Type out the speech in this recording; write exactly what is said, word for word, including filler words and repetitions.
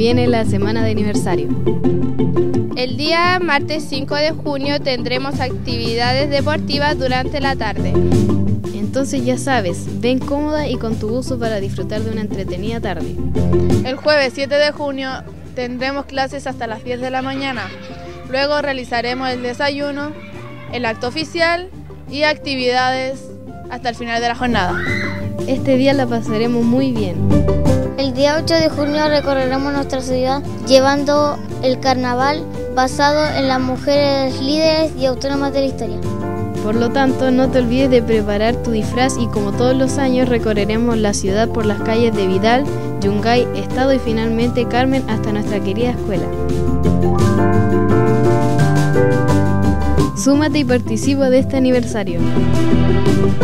viene la semana de aniversario. El día martes cinco de junio tendremos actividades deportivas durante la tarde. Entonces ya sabes, ven cómoda y con tu buzo para disfrutar de una entretenida tarde. El jueves siete de junio tendremos clases hasta las diez de la mañana. Luego realizaremos el desayuno, el acto oficial y actividades hasta el final de la jornada. Este día la pasaremos muy bien. El día ocho de junio recorreremos nuestra ciudad llevando el carnaval basado en las mujeres líderes y autónomas de la historia. Por lo tanto, no te olvides de preparar tu disfraz y como todos los años recorreremos la ciudad por las calles de Vidal, Yungay, Estado y finalmente Carmen hasta nuestra querida escuela. Súmate y participa de este aniversario.